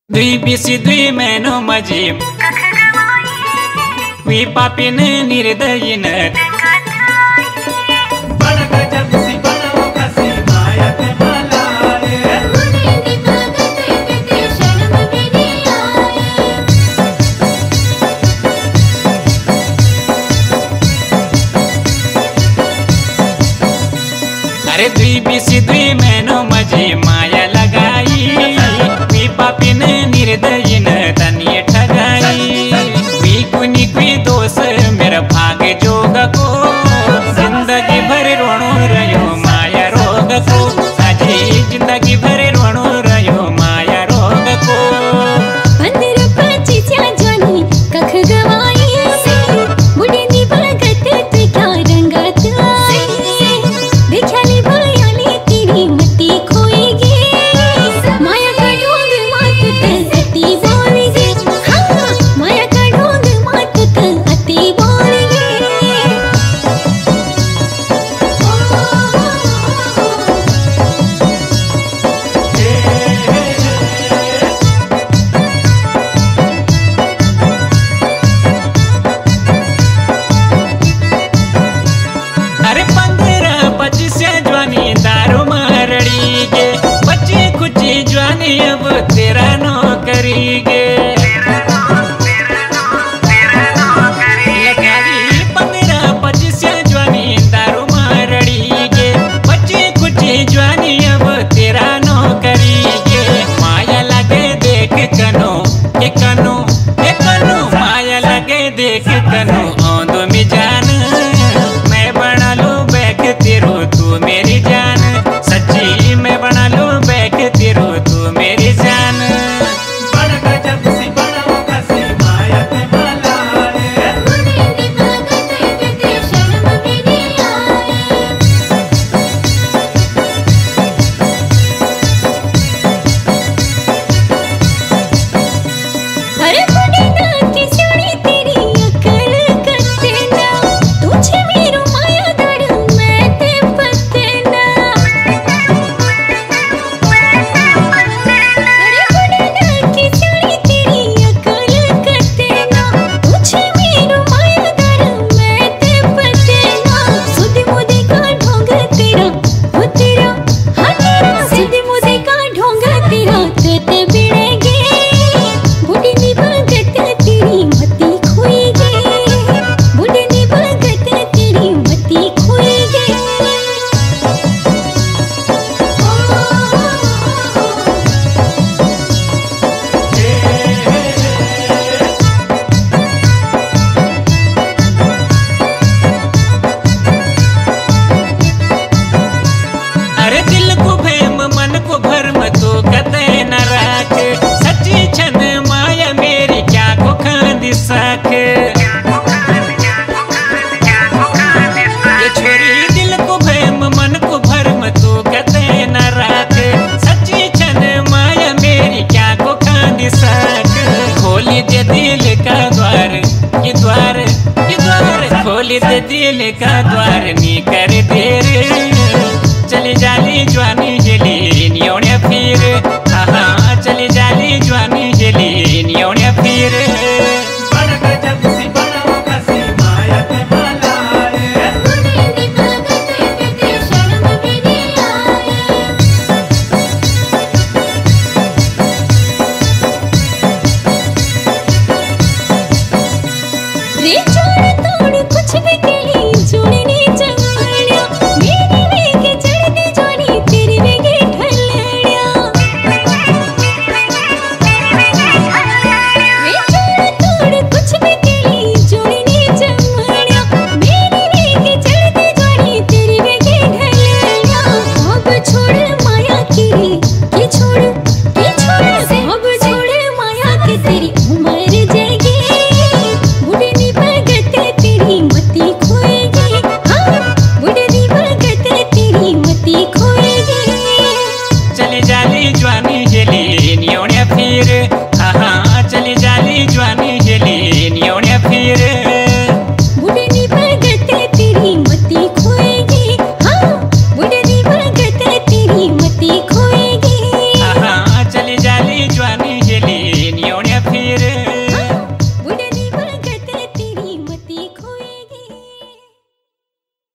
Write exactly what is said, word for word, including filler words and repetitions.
दुई बिसी दुई मैनो मजीम वी पापिन निर्दयिन अरे दुई बिसी दुई मैनो मजी माया लगाई वी पापिन निर्दयिन तनिए ठगाई वी कुनी कुई दोष मेरा भाग जोग को जिंदगी भर रोणो रयो माया रोग को अजी जिंदगी भर रोणो रयो माया रोग को पंद्रह पच्चीस जवानी कख गवाई बुढ़ी नी भगत ते क्या रंगत देखली भयाली तेरी मती खोएगी माया का ढोंग मात अति बोलेगी हाँ माया का ढोंग मात अति बोलेगी अरे पंद्रह पच्चीस जवानी दारू मारड़ी गे बच्ची कुची जवानी अब तेरा नौकरी गे पंद्रह पच्चीस जवानी दारू मारड़ी गे बच्ची कुची जवानी अब तेरा नौकरी गे माया लगे देख कनो के कनो के कनो माया लगे देख कनो औंदो में जान मैं बना लूं बैक तेरो तू मेरी जान सच्ची मैं बना लूं बैक तेरो तू मेरी जान अरे बुढ़ी ना की सोनी तेरी अकल करते ना तुझे मेरो माया दड़ मैं ते पते ना अरे बुढ़ी ना की सोनी तेरी अकल करते ना तुझे मेरो माया दड़ मैं ते पते ना सुध मुझे का ढोंग तेरा हो तेरा हाँ तेरा सुध मुझे का ढोंग तेरा ते बिड़ेगी बुढ़ी नी भगत तेरी मती खोएगी बुढ़ी नी भगत तेरी मती खोएगी अरे दिल को भैम मन को भरम तो कते न राख सच्ची छन माया मेरी क्या को खांदी साख ये छोरी दिल को भैम मन को भरम तो कते न राख सच्ची छन माया मेरी क्या को खांदी साख खोली दे दिल का द्वार ये द्वार ये द्वार खोली दे दिल का द्वार नी कर देर चली जाली जवान